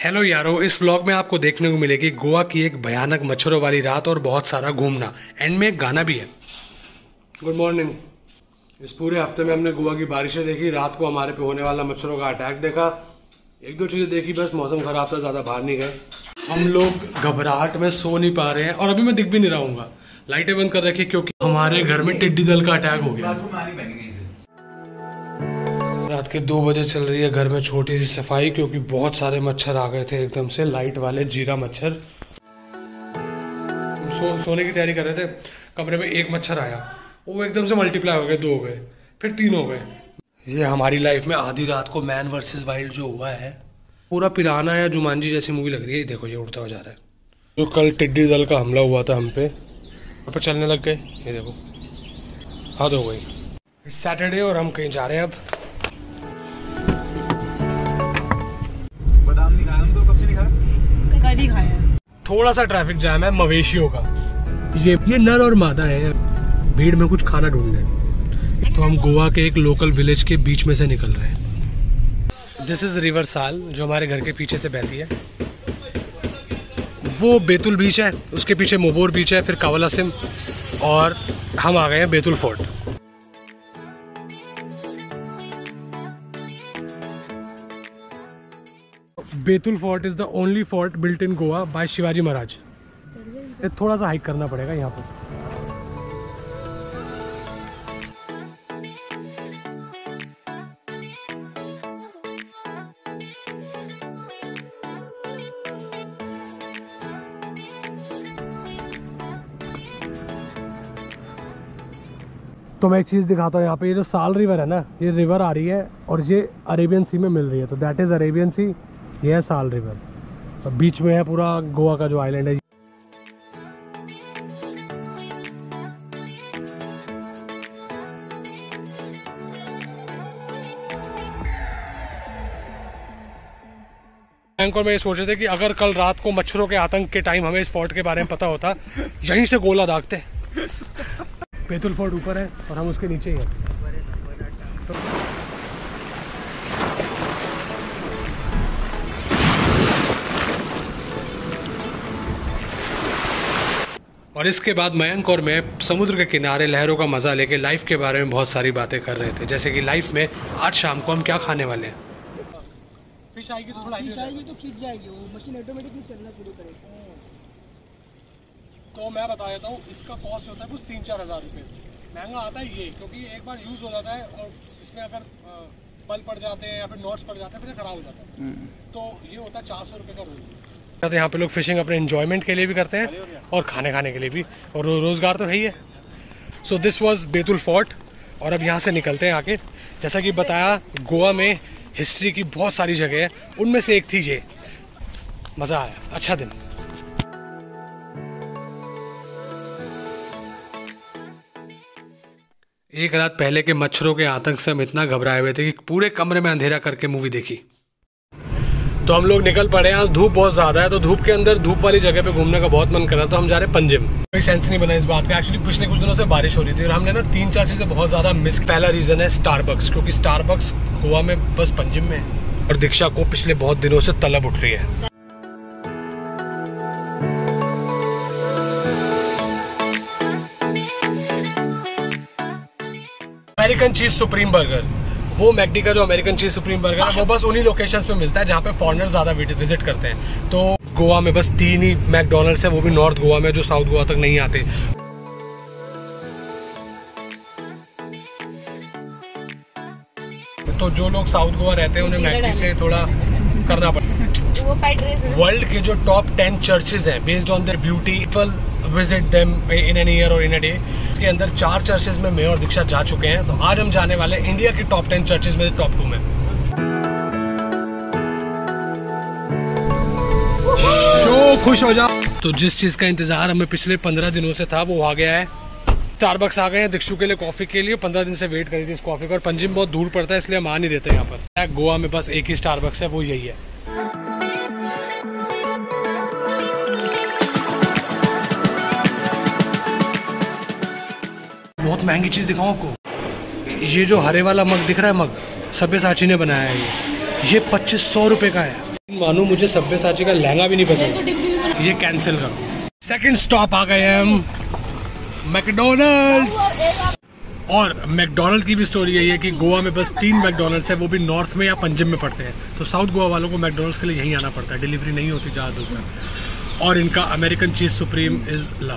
Hello यारो, इस vlog में आपको देखने को मिलेगी गोवा की एक भयानक मच्छरों वाली रात और बहुत सारा घूमना। एंड में एक गाना भी है। Good morning. इस पूरे हफ्ते में हमने गोवा की बारिशें देखी, रात को हमारे पे होने वाला मच्छरों का अटैक देखा, एक दो चीज़ें देखी, बस मौसम खराब था, ज़्यादा बाहर नहीं गए। हम लोग घबराहट में सो नहीं पा रहे हैं और अभी मैं दिख भी नहीं रहूँगा। लाइटें बंद कर रखी क्योंकि हमारे घर में टिड्डी दल का अटैक हो गया। रात के 2 बजे चल रही है घर में छोटी सी सफाई क्योंकि बहुत सारे मच्छर आ गए थे एकदम से, लाइट वाले जीरा मच्छर। सोने की तैयारी कर रहे थे, कमरे में एक मच्छर आया, वो एकदम से मल्टीप्लाई हो गए, 2 हो गए, फिर 3 हो गए। ये हमारी लाइफ में आधी रात को मैन वर्सेस वाइल्ड जो हुआ है, पूरा पिराना या जुमांजी जैसी मूवी लग रही है। देखो ये उड़ता हो जा रहा है। जो कल टिड्डी दल का हमला हुआ था हम पे चलने लग गए। ये देखो हद हो गई। सैटरडे और हम कहीं जा रहे हैं अब। कल ही खाया है। थोड़ा सा ट्रैफिक जाम है मवेशियों का। ये नर और मादा है, भीड़ में कुछ खाना ढूंढ रहे। तो हम गोवा के एक लोकल विलेज के बीच में से निकल रहे हैं। दिस इज रिवर साल जो हमारे घर के पीछे से बहती है। वो बेतुल बीच है, उसके पीछे मोबोर बीच है, फिर कावलासिम, और हम आ गए हैं Betul fort. Betul fort is the only fort built in Goa by Shivaji Maharaj. थोड़ा सा हाइक करना पड़ेगा यहाँ पर। तो मैं एक चीज़ दिखाता हूँ यहाँ पे। ये जो साल रिवर है ना, ये रिवर आ रही है और ये अरेबियन सी में मिल रही है, तो दैट इज़ अरेबियन सी। ये है साल रिवर, तो बीच में है पूरा गोवा का जो आइलैंड है। बैंकॉक में ये सोच रहे थे कि अगर कल रात को मच्छरों के आतंक के टाइम हमें इस फोर्ट के बारे में पता होता, यहीं से गोला दागते। बेतुल फोर्ट ऊपर है और हम उसके नीचे ही हैं। और इसके बाद मयंक और मैं समुद्र के किनारे लहरों का मज़ा लेके लाइफ के बारे में बहुत सारी बातें कर रहे थे, जैसे कि लाइफ में आज शाम को हम क्या खाने वाले हैं। फिश आएगी तो थोड़ा तो खींच जाएगी, वो मशीन ऑटोमेटिकली चलना शुरू करेगी। तो मैं बता देता हूँ, इसका कॉस्ट होता है कुछ 3-4 हज़ार रुपये। महंगा आता है ये क्योंकि एक बार यूज़ हो जाता है और इसमें अगर बल पड़ जाते हैं या फिर नॉट्स पड़ जाते हैं फिर ख़राब हो जाता है। तो ये होता है 400 रुपये का रोज। यहाँ पे लोग फिशिंग अपने एंजॉयमेंट के लिए भी करते हैं और खाने के लिए भी, और रोज़गार तो है ही है। So this was Betul fort और अब यहाँ से निकलते हैं आगे। जैसा कि बताया, गोवा में हिस्ट्री की बहुत सारी जगह है, उनमें से एक थी ये। मज़ा आया, अच्छा दिन। एक रात पहले के मच्छरों के आतंक से हम इतना घबराए हुए थे कि पूरे कमरे में अंधेरा करके मूवी देखी। तो हम लोग निकल पड़े। आज धूप बहुत ज़्यादा है, तो धूप के अंदर धूप वाली जगह पे घूमने का बहुत मन कर रहा, तो हम जा रहे हैं पंजिम। कोई सेंस नहीं बना इस बात का। एक्चुअली पिछले कुछ दिनों से बारिश हो रही थी और हमने ना 3-4 चीज़ें बहुत ज़्यादा मिस। पहला रीज़न है स्टारबक्स, क्योंकि स्टारबक्स गोवा में बस पंजिम में है और दीक्षा को पिछले बहुत दिनों से तलब उठ रही है। अमेरिकन चीज़ सुप्रीम बर्गर, वो मैकडी का जो अमेरिकन चीज़ सुप्रीम बर्गर है, वो बस उन्हीं लोकेशंस पे मिलता है जहाँ पे फॉरेनर ज़्यादा विजिट करते हैं। तो गोवा में बस 3 ही मैकडोनल्ड्स है, वो भी नॉर्थ गोवा में, जो साउथ गोवा तक नहीं आते। तो जो लोग साउथ गोवा रहते हैं उन्हें मैकडी से थोड़ा करना पड़ता। वर्ल्ड के जो टॉप 10 चर्चेज हैं, based on their beauty, people visit them in an year और इन अ डे। इसके अंदर 4 चर्चेज में मैं और दीक्षा जा चुके हैं। तो आज हम जाने वाले इंडिया के टॉप 10 चर्चेज में टॉप 2 में। शो खुश हो जाओ। तो जिस चीज़ का इंतजार हमें पिछले 15 दिनों से था वो आ गया है। स्टारबक्स आ गए हैं दीक्षु के लिए कॉफ़ी के लिए। 15 दिन से वेट करी थी इस कॉफ़ी का, और पंजिम बहुत दूर पड़ता है इसलिए हम आ नहीं रहते यहाँ पर। गोवा में बस एक ही स्टारबक्स है, वो यही है। बहुत महंगी चीज़ दिखाऊं आपको। ये जो हरे वाला मग दिख रहा है, मग सब्यसाची ने बनाया है। ये 2500 रुपये का है। मानो मुझे सब्यसाची का लहंगा भी नहीं पसंद, ये कैंसिल करो। सेकंड स्टॉप आ गए हम मैकडोनल्ड्स। और मैकडोनल्ड की भी स्टोरी यही है कि गोवा में बस 3 मैकडोनल्ड्स है, वो भी नॉर्थ में या पंजाब में पड़ते हैं। तो साउथ गोवा वालों को मैकडोनल्ड्स के लिए यहीं आना पड़ता है, डिलीवरी नहीं होती ज़्यादा दूर तक। और इनका American cheese supreme is love.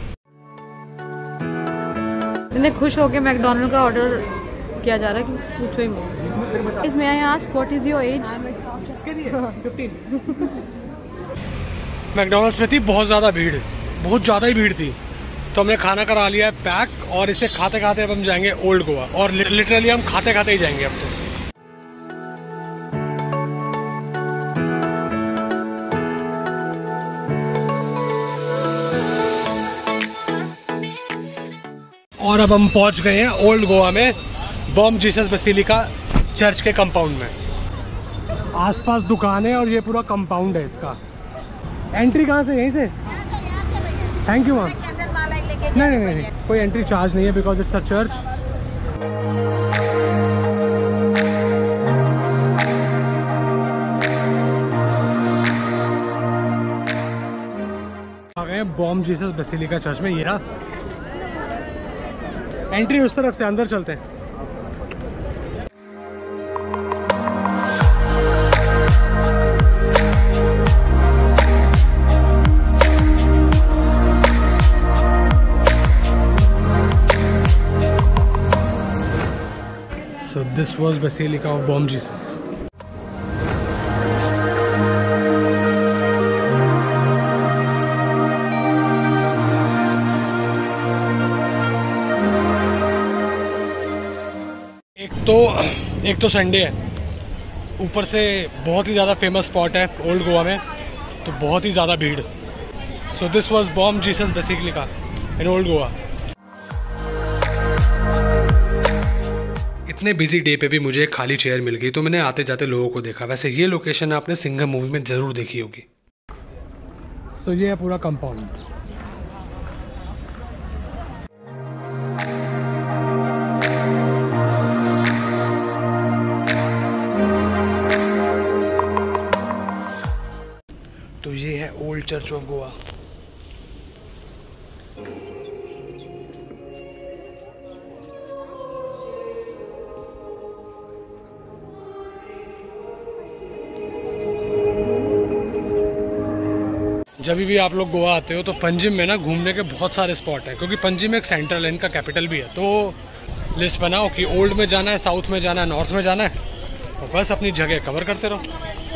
इतने खुश होकर मैकडोनल्ड का ऑर्डर किया जा रहा है कि पूछो ही मत। इसमें I ask what is your age? 15। McDonald's में थी बहुत ज़्यादा भीड़, बहुत ज़्यादा ही भीड़ थी, तो हमने खाना करा लिया है पैक। और इसे खाते खाते अब हम जाएंगे ओल्ड गोवा, और लिटरली हम खाते खाते ही जाएंगे अब तो। और अब हम पहुंच गए हैं ओल्ड गोवा में, बॉम जीसस बेसिलिका चर्च के कंपाउंड में। आसपास दुकान है और ये पूरा कंपाउंड है इसका। एंट्री कहाँ से? यहीं से? Thank you ma'am. नहीं, कोई एंट्री चार्ज नहीं है बिकॉज इट्स अ चर्च। आ गए बॉम जीसस बेसिलिका चर्च में। ये ना एंट्री उस तरफ से, अंदर चलते हैं। So this was Basilica of Bom Jesus. एक तो संडे है, ऊपर से बहुत ही ज़्यादा फेमस स्पॉट है ओल्ड गोवा में, तो बहुत ही ज़्यादा भीड़। So this was Bom Jesus basilica in old Goa. इतने बिजी डे पे भी मुझे एक खाली चेयर मिल गई, तो मैंने आते जाते लोगों को देखा। वैसे ये लोकेशन आपने सिंघम मूवी में ज़रूर देखी होगी। सो ये है पूरा कंपाउंड। तो ये है ओल्ड चर्च ऑफ गोवा। जब भी आप लोग गोवा आते हो तो पंजिम में ना घूमने के बहुत सारे स्पॉट हैं, क्योंकि पंजिम एक सेंट्रल है, इनका कैपिटल भी है। तो लिस्ट बनाओ कि ओल्ड में जाना है, साउथ में जाना है, नॉर्थ में जाना है, और बस अपनी जगह कवर करते रहो।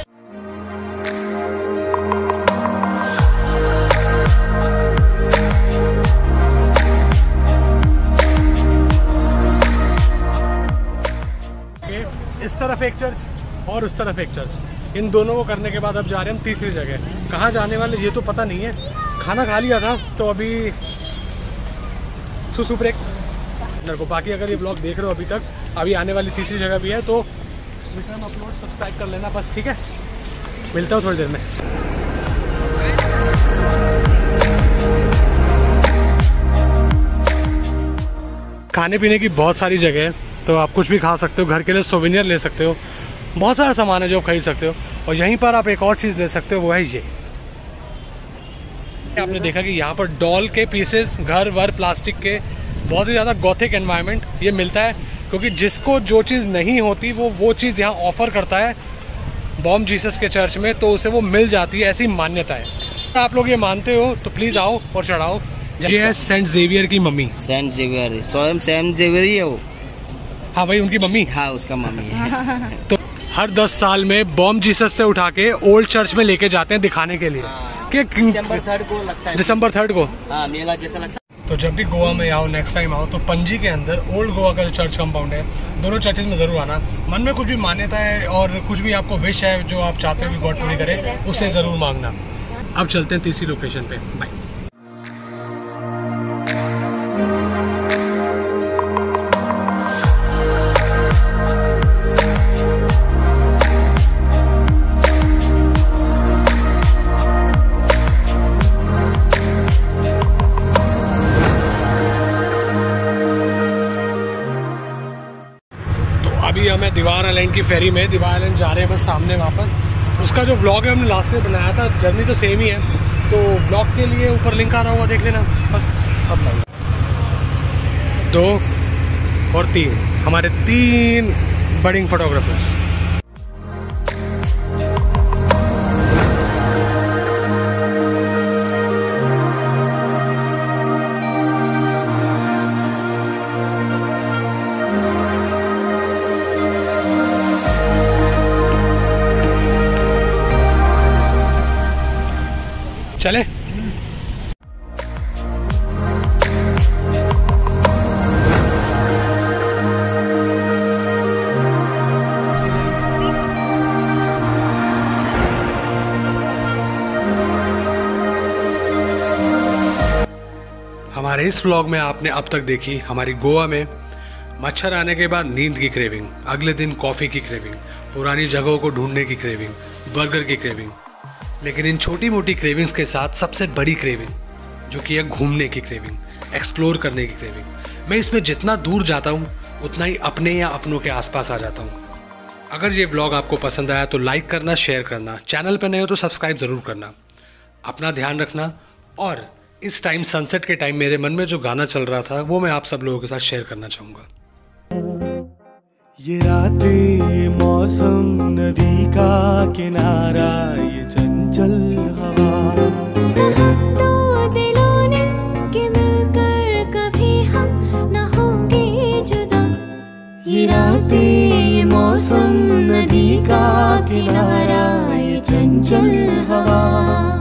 इस तरफ एक चर्च और उस तरफ एक चर्च, इन दोनों को करने के बाद अब जा रहे हैं हम तीसरी जगह। कहाँ जाने वाले ये तो पता नहीं है। खाना खा लिया था तो अभी सुसु ब्रेक को। बाकी अगर ये ब्लॉग देख रहे हो अभी तक, अभी आने वाली तीसरी जगह भी है, तो विक्रम अपलोड सब्सक्राइब कर लेना बस, ठीक है। मिलता हूँ थोड़ी देर में। खाने पीने की बहुत सारी जगह है, तो आप कुछ भी खा सकते हो, घर के लिए सोवेनियर ले सकते हो, बहुत सारा सामान है जो खरीद सकते हो। और यहीं पर आप एक और चीज़ ले सकते हो, वो है ये। आपने देखा कि यहाँ पर डॉल के पीसेस, घर वर प्लास्टिक के, बहुत ही ज़्यादा गॉथिक एनवायरनमेंट ये मिलता है, क्योंकि जिसको जो चीज़ नहीं होती वो चीज़ यहाँ ऑफर करता है बॉम जीसस के चर्च में, तो उसे वो मिल जाती है, ऐसी मान्यता है। आप लोग ये मानते हो तो प्लीज़ आओ और चढ़ाओ। ये है सेंट जेवियर की मम्मी। सेंट जेवियर, स्वयं सेंट जेवियर ही है वो। हाँ भाई, उनकी मम्मी। हाँ, उसका मम्मी है। तो हर 10 साल में बॉम जीसस से उठा के ओल्ड चर्च में लेके जाते हैं दिखाने के लिए। कि दिसंबर 3 को लगता है। दिसंबर 3 को हाँ, मेला जैसा लगता है। तो जब भी गोवा में आओ, नेक्स्ट टाइम आओ, तो पणजी के अंदर ओल्ड गोवा का जो चर्च कंपाउंड है, दोनों चर्चेज में जरूर आना। मन में कुछ भी मान्यता है और कुछ भी आपको विश है जो आप चाहते हो कि गॉड पूरी करे, उससे जरूर मांगना। अब चलते हैं तीसरी लोकेशन पे। बाय। अभी हमें दीवार आइलैंड की फेरी में, दीवार आइलैंड जा रहे हैं बस सामने वहाँ पर। उसका जो ब्लॉग है हमने लास्ट में बनाया था, जर्नी तो सेम ही है, तो ब्लॉग के लिए ऊपर लिंक आ रहा होगा, देख लेना बस। अब 2 और 3 हमारे 3 बडिंग फोटोग्राफर्स। चले हमारे इस व्लॉग में आपने अब तक देखी हमारी गोवा में मच्छर आने के बाद नींद की क्रेविंग, अगले दिन कॉफ़ी की क्रेविंग, पुरानी जगहों को ढूंढने की क्रेविंग, बर्गर की क्रेविंग। लेकिन इन छोटी मोटी क्रेविंग्स के साथ सबसे बड़ी क्रेविंग जो कि है घूमने की क्रेविंग, एक्सप्लोर करने की क्रेविंग। मैं इसमें जितना दूर जाता हूँ उतना ही अपने या अपनों के आसपास आ जाता हूँ। अगर ये व्लॉग आपको पसंद आया तो लाइक करना, शेयर करना, चैनल पर नए हो तो सब्सक्राइब ज़रूर करना। अपना ध्यान रखना। और इस टाइम सनसेट के टाइम मेरे मन में जो गाना चल रहा था वो मैं आप सब लोगों के साथ शेयर करना चाहूँगा। ये रातें, ये मौसम, नदी का किनारा, ये चंचल हवा, तो दिलों ने कि मिलकर कभी हम न होंगे जुदा। ये रातें, ये मौसम, नदी का किनारा, ये चंचल हवा।